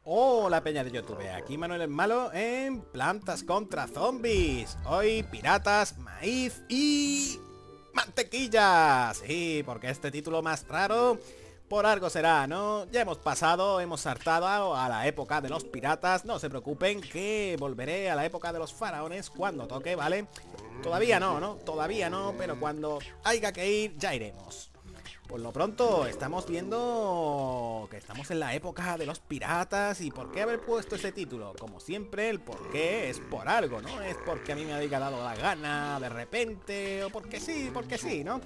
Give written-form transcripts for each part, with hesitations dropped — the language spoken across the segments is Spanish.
Hola peña de YouTube, aquí Manuel el Malo en Plantas contra Zombies. Hoy piratas, maíz y mantequilla. Sí, porque este título más raro por algo será, ¿no? Ya hemos pasado, hemos saltado a la época de los piratas. No se preocupen que volveré a la época de los faraones cuando toque, ¿vale? Todavía no, ¿no? Todavía no, pero cuando haya que ir ya iremos. Por lo pronto estamos viendo que estamos en la época de los piratas. ¿Y por qué haber puesto ese título? Como siempre, el por qué es por algo, ¿no? Es porque a mí me haya dado la gana de repente, o porque sí, ¿no?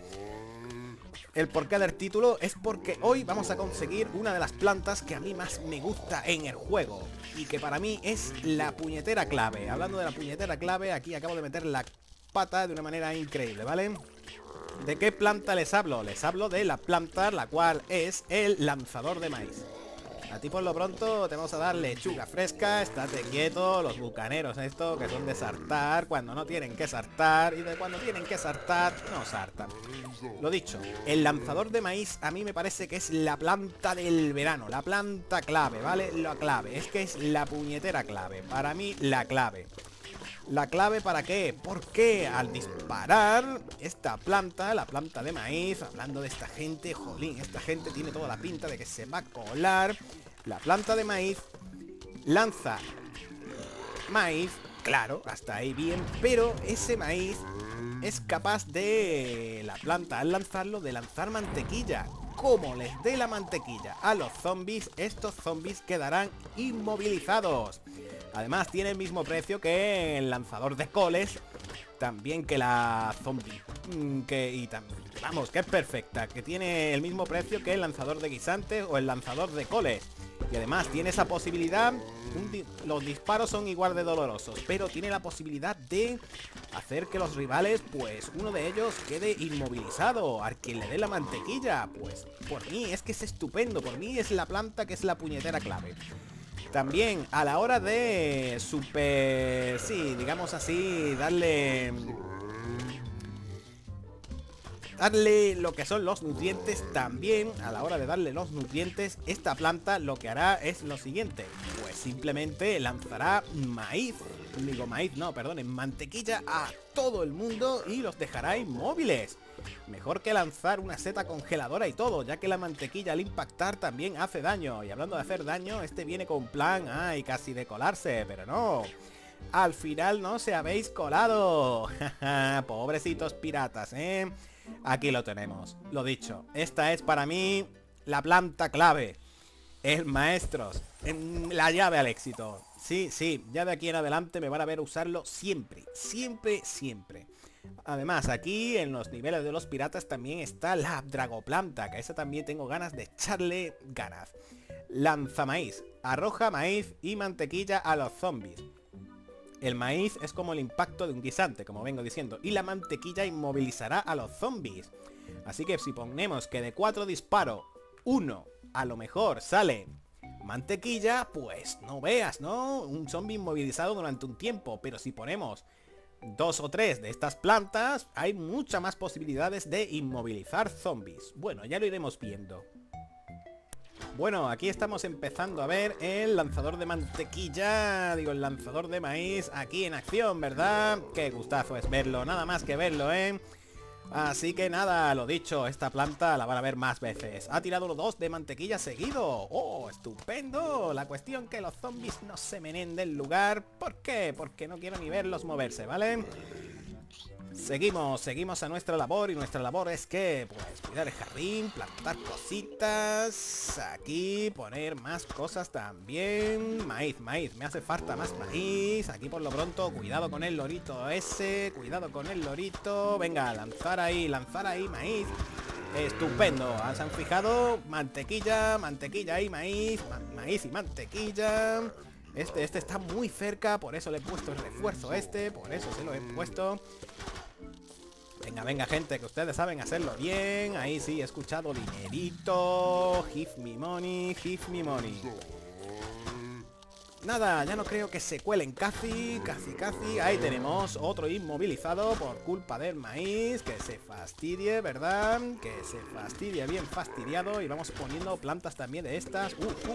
El porqué del título es porque hoy vamos a conseguir una de las plantas que a mí más me gusta en el juego y que para mí es la puñetera clave. Hablando de la puñetera clave, aquí acabo de meter la pata de una manera increíble, ¿vale? ¿De qué planta les hablo? Les hablo de la planta, la cual es el lanzador de maíz. A ti por lo pronto te vamos a dar lechuga fresca, estate quieto, los bucaneros esto que son de sartar cuando no tienen que sartar y de cuando tienen que sartar no sartan. Lo dicho, el lanzador de maíz a mí me parece que es la planta del verano, la planta clave, ¿vale? La clave, es que es la puñetera clave, para mí la clave. ¿La clave para qué? Porque al disparar esta planta, la planta de maíz, hablando de esta gente, jolín, esta gente tiene toda la pinta de que se va a colar. La planta de maíz lanza maíz, claro, hasta ahí bien, pero ese maíz es capaz de, la planta al lanzarlo, de lanzar mantequilla. Como les dé la mantequilla a los zombies, estos zombies quedarán inmovilizados. Además tiene el mismo precio que el lanzador de coles, también que la zombie, vamos, que es perfecta, que tiene el mismo precio que el lanzador de guisantes o el lanzador de coles. Y además tiene esa posibilidad, los disparos son igual de dolorosos, pero tiene la posibilidad de hacer que los rivales, pues uno de ellos quede inmovilizado. A quien le dé la mantequilla, pues por mí es que es estupendo, por mí es la planta que es la puñetera clave. También a la hora de sí, digamos así, darle lo que son los nutrientes. También a la hora de darle los nutrientes, esta planta lo que hará es lo siguiente, pues simplemente lanzará maíz, digo maíz, no, perdonen, mantequilla a todo el mundo y los dejará inmóviles. Mejor que lanzar una seta congeladora y todo, ya que la mantequilla al impactar también hace daño. Y hablando de hacer daño, este viene con plan, ay, casi de colarse, pero no. Al final no se habéis colado. Pobrecitos piratas, ¿eh? Aquí lo tenemos. Lo dicho, esta es para mí la planta clave. Es maestros, la llave al éxito. Sí, sí, ya de aquí en adelante me van a ver usarlo siempre, siempre, siempre. Además, aquí en los niveles de los piratas también está la dragoplanta, que a esa también tengo ganas de echarle ganas. Lanza maíz, arroja maíz y mantequilla a los zombies. El maíz es como el impacto de un guisante, como vengo diciendo, y la mantequilla inmovilizará a los zombies. Así que si ponemos que de 4 disparos, 1 a lo mejor sale mantequilla, pues no veas, ¿no? Un zombie inmovilizado durante un tiempo, pero si ponemos 2 o 3 de estas plantas, hay muchas más posibilidades de inmovilizar zombies. Bueno, ya lo iremos viendo. Bueno, aquí estamos empezando a ver el lanzador de mantequilla, digo, el lanzador de maíz aquí en acción, ¿verdad? Qué gustazo es verlo, nada más que verlo, ¿eh? Así que nada, lo dicho, esta planta la van a ver más veces. Ha tirado los 2 de mantequilla seguido. ¡Oh, estupendo! La cuestión que los zombies no se menen del lugar. ¿Por qué? Porque no quiero ni verlos moverse, ¿vale? Seguimos a nuestra labor, y nuestra labor es que, pues, cuidar el jardín, plantar cositas, aquí poner más cosas también. Maíz, me hace falta más maíz. Aquí por lo pronto, cuidado con el lorito ese, cuidado con el lorito. Venga, lanzar ahí maíz. Estupendo, ¿se han fijado? Mantequilla y maíz, maíz y mantequilla. Este está muy cerca, por eso le he puesto el refuerzo por eso se lo he puesto. Venga, venga, gente, que ustedes saben hacerlo bien. Ahí sí, he escuchado dinerito. Give me money, give me money. nada, ya no creo que se cuelen casi. Ahí tenemos otro inmovilizado por culpa del maíz. Que se fastidie, ¿verdad? Que se fastidie, bien fastidiado. Y vamos poniendo plantas también de estas.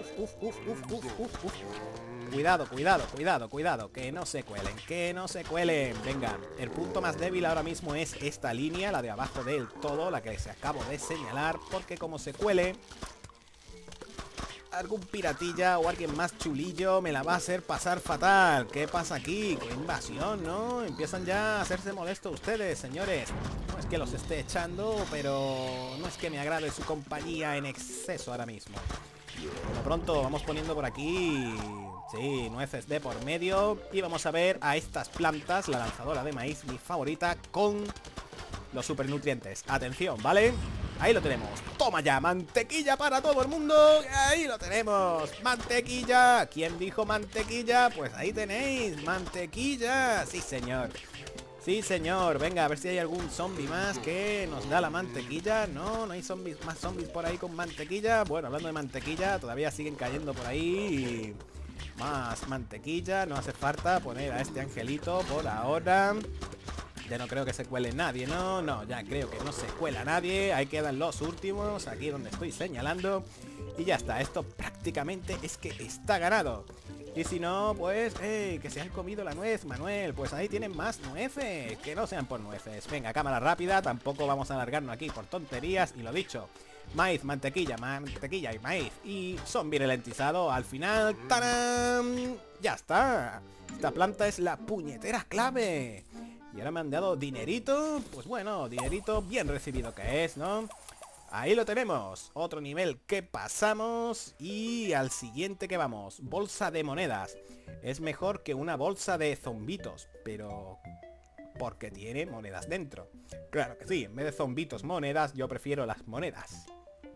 Cuidado, que no se cuelen, Venga, el punto más débil ahora mismo es esta línea, la de abajo del todo, la que les acabo de señalar, porque como se cuele, algún piratilla o alguien más chulillo me la va a hacer pasar fatal. ¿Qué pasa aquí? ¡Qué invasión!, ¿no? Empiezan ya a hacerse molestos ustedes, señores. No es que los esté echando, pero no es que me agrade su compañía en exceso ahora mismo. Por lo pronto vamos poniendo por aquí, sí, nueces de por medio. Y vamos a ver a estas plantas, la lanzadora de maíz, mi favorita, con los supernutrientes. Atención, ¿vale? Ahí lo tenemos. Toma ya, mantequilla para todo el mundo. Ahí lo tenemos, mantequilla. ¿Quién dijo mantequilla? Pues ahí tenéis, mantequilla. Sí, señor. Sí, señor. Venga, a ver si hay algún zombie más que nos da la mantequilla. No, no hay más zombies por ahí con mantequilla. Bueno, hablando de mantequilla, todavía siguen cayendo por ahí. Más mantequilla. No hace falta poner a este angelito por ahora. Ya no creo que se cuele nadie, ¿no? No, ya creo que no se cuela nadie. Ahí quedan los últimos, aquí donde estoy señalando. Y ya está, esto prácticamente es que está ganado. Y si no, pues, que se han comido la nuez, Manuel. Pues ahí tienen más nueces, que no sean por nueces. Venga, cámara rápida, tampoco vamos a alargarnos aquí por tonterías. Y lo dicho, maíz, mantequilla y maíz. Y zombie ralentizado al final. ¡Tarán! Ya está. Esta planta es la puñetera clave. Y ahora me han dado dinerito. Pues bueno, dinerito bien recibido que es, ¿no? Ahí lo tenemos, otro nivel que pasamos. Y al siguiente que vamos, bolsa de monedas. Es mejor que una bolsa de zombitos, pero porque tiene monedas dentro. Claro que sí, en vez de zombitos monedas, yo prefiero las monedas.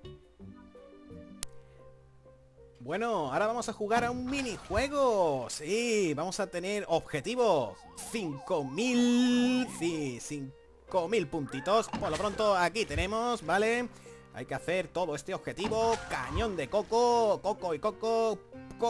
Bueno, ahora vamos a jugar a un minijuego. Sí, vamos a tener objetivo 5000. Sí, 5000 puntitos. Por lo pronto aquí tenemos, ¿vale? Hay que hacer todo este objetivo. Cañón de coco. Coco.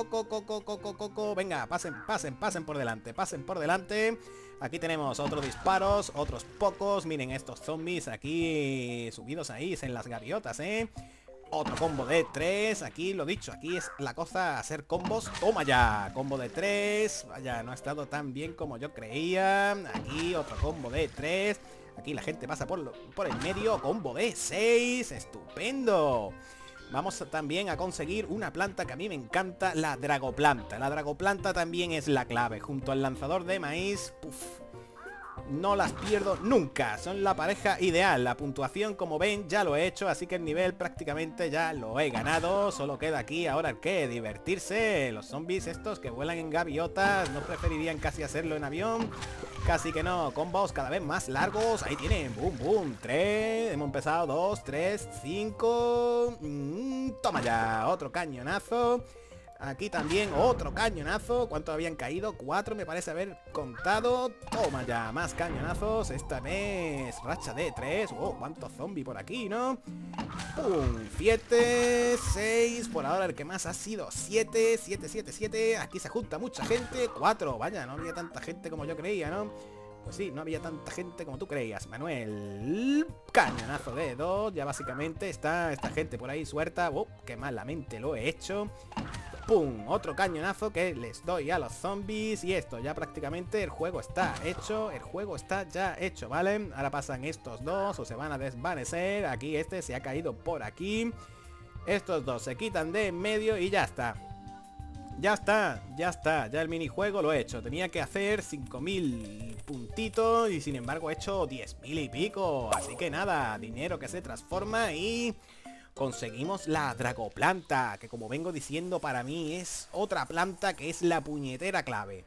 Venga, pasen por delante. Aquí tenemos otros disparos, otros pocos. Miren estos zombies aquí subidos ahí en las gaviotas, ¿eh? Otro combo de 3, aquí lo dicho, aquí es la cosa hacer combos. Toma ya, combo de 3. Vaya, no ha estado tan bien como yo creía. Aquí otro combo de 3. Aquí la gente pasa por el medio. Combo de 6, estupendo. Vamos también a conseguir una planta que a mí me encanta, la dragoplanta. La dragoplanta también es la clave, junto al lanzador de maíz. Puf. No las pierdo nunca, son la pareja ideal. La puntuación, como ven, ya lo he hecho, así que el nivel prácticamente ya lo he ganado. Solo queda aquí ahora que divertirse. Los zombies estos que vuelan en gaviotas, ¿no preferirían casi hacerlo en avión? Casi que no, combos cada vez más largos. Ahí tienen, boom, 3. Hemos empezado, 2, 3, 5. Toma ya, otro cañonazo. Aquí también otro cañonazo. ¿Cuántos habían caído? 4 me parece haber contado. Toma ya, más cañonazos. Esta vez racha de 3. Oh, cuántos zombies por aquí, ¿no? ¡Pum! 7, 6. Por ahora el que más ha sido 7. 7. Aquí se junta mucha gente. 4. Vaya, no había tanta gente como yo creía, ¿no? Pues sí, no había tanta gente como tú creías, Manuel. Cañonazo de 2. Ya básicamente está esta gente por ahí suelta. Oh, qué malamente lo he hecho. ¡Pum! Otro cañonazo que les doy a los zombies. Y esto, ya prácticamente el juego está hecho. El juego está ya hecho, ¿vale? Ahora pasan estos dos o se van a desvanecer. Aquí este se ha caído por aquí. Estos dos se quitan de en medio y ya está. Ya está. Ya el minijuego lo he hecho. Tenía que hacer 5000 puntitos y sin embargo he hecho 10.000 y pico. Así que nada, dinero que se transforma y... conseguimos la dragoplanta, que como vengo diciendo para mí es otra planta que es la puñetera clave.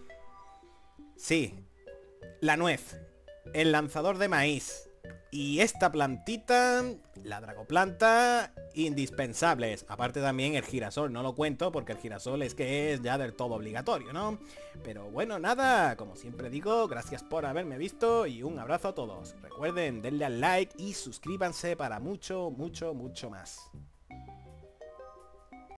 Sí, la nuez, el lanzador de maíz y esta plantita, la dragoplanta, indispensables. Aparte también el girasol, no lo cuento porque el girasol es que es ya del todo obligatorio, ¿no? Pero bueno, nada, como siempre digo, gracias por haberme visto y un abrazo a todos. Recuerden, denle al like y suscríbanse para mucho más.